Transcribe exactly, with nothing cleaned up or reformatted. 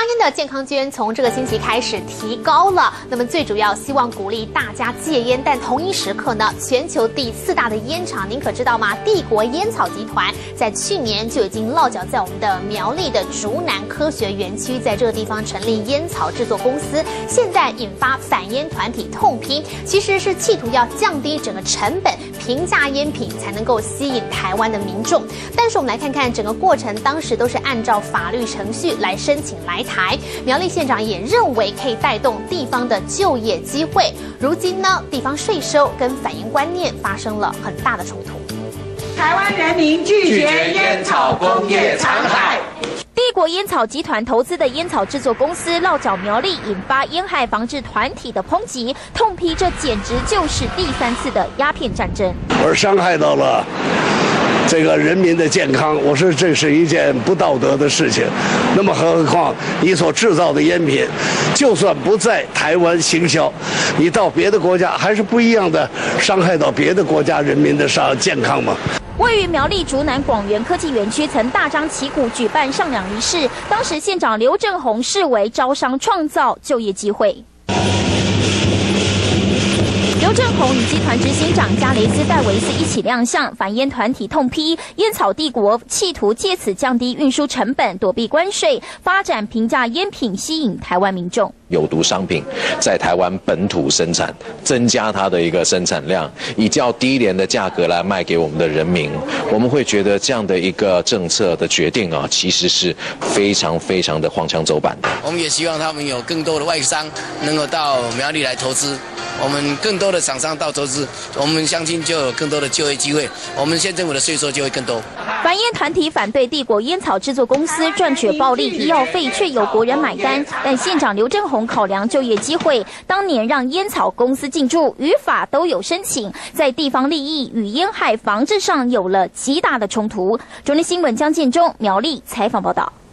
烟的健康捐从这个星期开始提高了，那么最主要希望鼓励大家戒烟，但同一时刻呢，全球第四大的烟厂，您可知道吗？帝国烟草集团在去年就已经落脚在我们的苗栗的竹南科学园区，在这个地方成立烟草制作公司，现在引发反烟团体痛批，其实是企图要降低整个成本，平价烟品才能够吸引台湾的民众。但是我们来看看整个过程，当时都是按照法律程序来申请来台。苗栗县长也认为可以带动地方的就业机会。如今呢，地方税收跟反烟观念发生了很大的冲突。 台湾人民拒绝烟草工业残害。 帝国烟草集团投资的烟草制作公司落脚苗栗，引发烟害防治团体的抨击，痛批这简直就是第三次的鸦片战争， 而伤害到了这个人民的健康，我说这是一件不道德的事情。那么何况你所制造的烟品，就算不在台湾行销，你到别的国家还是不一样的，伤害到别的国家人民的上健康吗？ 位于苗栗竹南广园科技园区曾大张旗鼓举办上两仪式，当时县长刘正宏视为招商创造就业机会。刘正宏与集团执行长加雷斯戴维斯一起亮相，反烟团体痛批烟草帝国企图借此降低运输成本，躲避关税，发展平价烟品，吸引台湾民众。 有毒商品在台湾本土生产，增加它的一个生产量，以较低廉的价格来卖给我们的人民，我们会觉得这样的一个政策的决定啊，其实是非常非常的荒腔走板的。 我们也希望他们有更多的外商能够到苗栗来投资，我们更多的厂商到投资，我们相信就有更多的就业机会，我们县政府的税收就会更多。 反烟团体反对帝国烟草制作公司赚取暴利医药费，却有国人买单。但县长刘正宏考量就业机会，当年让烟草公司进驻，与法都有申请，在地方利益与烟害防治上有了极大的冲突。中天新闻江建中苗栗采访报道。